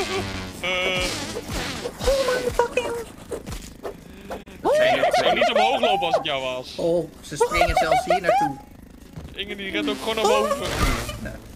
Ik zou niet omhoog lopen als ik jou was. Oh, ze springen zelfs hier naartoe. Inge die rent ook gewoon naar boven. Nou,